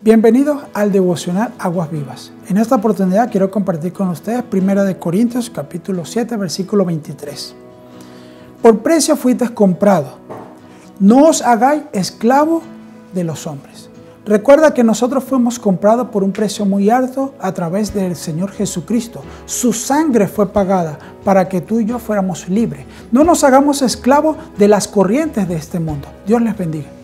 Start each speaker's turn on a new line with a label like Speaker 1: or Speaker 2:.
Speaker 1: Bienvenidos al devocional Aguas Vivas. En esta oportunidad quiero compartir con ustedes 1 Corintios capítulo 7 versículo 23. Por precio fuisteis comprados, no os hagáis esclavos de los hombres. Recuerda que nosotros fuimos comprados por un precio muy alto a través del Señor Jesucristo. Su sangre fue pagada para que tú y yo fuéramos libres. No nos hagamos esclavos de las corrientes de este mundo. Dios les bendiga.